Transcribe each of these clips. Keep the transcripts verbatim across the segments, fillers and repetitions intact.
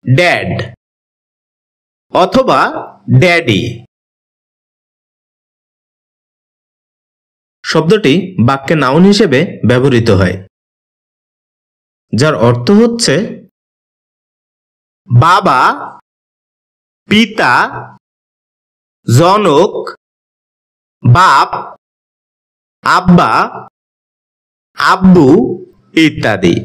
Dad অথবা daddy. শব্দটি বাক্যে নাউন হিসেবে ব্যবহৃত হয়, যার অর্থ হচ্ছে বাবা, পিতা, জনক, বাপ, আব্বা, আব্বু ইত্যাদি।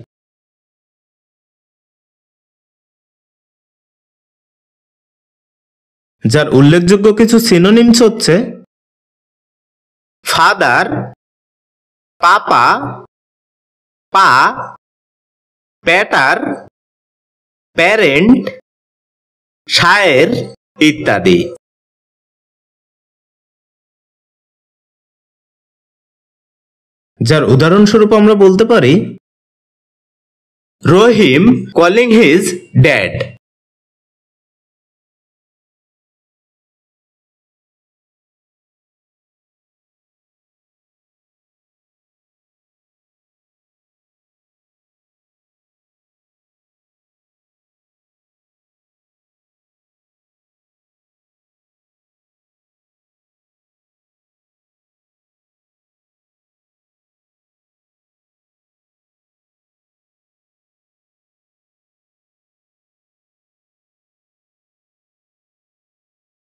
যার উল্লেখযোগ্য কিছু সিনোনিমস হচ্ছে ফাদার, পাপা, পা, প্যাটার, প্যারেন্ট, শায়ের ইত্যাদি। যার উদাহরণস্বরূপ আমরা বলতে পারি রহিম কলিং হিজ ড্যাড।